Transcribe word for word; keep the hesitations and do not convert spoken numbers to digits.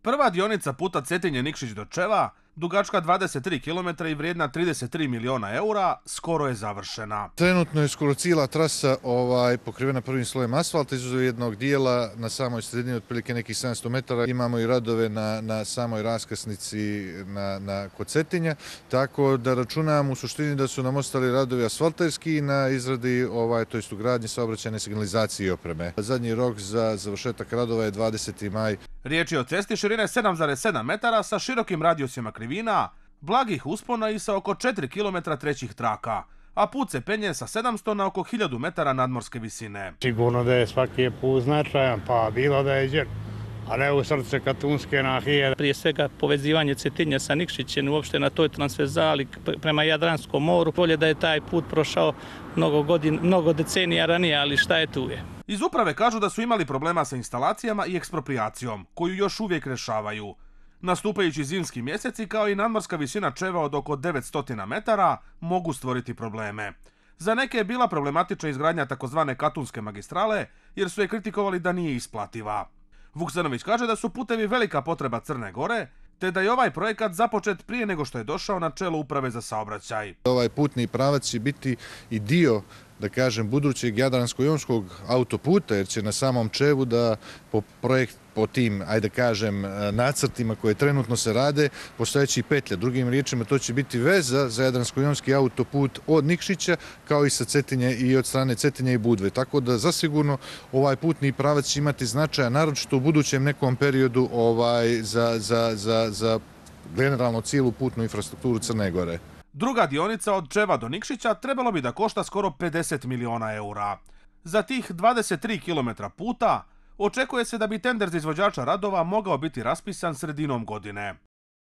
Prva dionica puta Cetinje-Nikšić do Čeva, dugačka dvadeset tri kilometra i vrijedna trideset tri miliona eura, skoro je završena. Trenutno je skoro cijela trasa ovaj, pokrivena prvim slojem asfalta, izuzev jednog dijela na samoj sredini, otprilike nekih sedamsto metara. Imamo i radove na, na samoj raskrsnici na, na kod Cetinja, tako da računam u suštini da su nam ostali radovi asfalterski na izradi, ovaj, to jest u gradnji saobraćajne signalizacije i opreme. Zadnji rok za završetak radova je dvadeseti maj. Riječ je o cesti širine sedam zarez sedam metara sa širokim radijusima krivina, blagih uspona i sa oko četiri kilometra trećih traka, a put se penje sa sedamsto na oko hiljadu metara nadmorske visine. Sigurno da je svaki put značajan, pa bilo da je džer, a ne u srce Katunske nahije. Prije svega povezivanje Cetinja sa Nikšićem uopšte na toj transverzali prema Jadranskom moru. Bolje da je taj put prošao mnogo, godin, mnogo decenija ranije, ali šta je tu je. Iz uprave kažu da su imali problema sa instalacijama i eksproprijacijom, koju još uvijek rješavaju. Nastupajući zimski mjeseci kao i nadmorska visina Čeva od oko devetsto metara mogu stvoriti probleme. Za neke je bila problematična izgradnja takozvane Katunske magistrale jer su je kritikovali da nije isplativa. Vuksanović kaže da su putevi velika potreba Crne Gore, te da je ovaj projekat započet prije nego što je došao na čelo uprave za saobraćaj. Ovaj putni pravac će biti i dio, da kažem, budućeg Jadransko-jonskog autoputa, jer će na samom Čevu da po projekt, po tim, ajde kažem, nacrtima koje trenutno se rade, postojeći petlja. Drugim riječima, to će biti veza za Jadransko-jonski autoput od Nikšića, kao i sa Cetinje i od strane Cetinje i Budve. Tako da zasigurno ovaj putni pravac će imati značaja, naročito u budućem nekom periodu ovaj, za, za, za, za generalno cijelu putnu infrastrukturu Crne Gore. Druga dionica od Čeva do Nikšića trebalo bi da košta skoro pedeset miliona eura. Za tih dvadeset tri kilometra puta očekuje se da bi tender za izvođača radova mogao biti raspisan sredinom godine.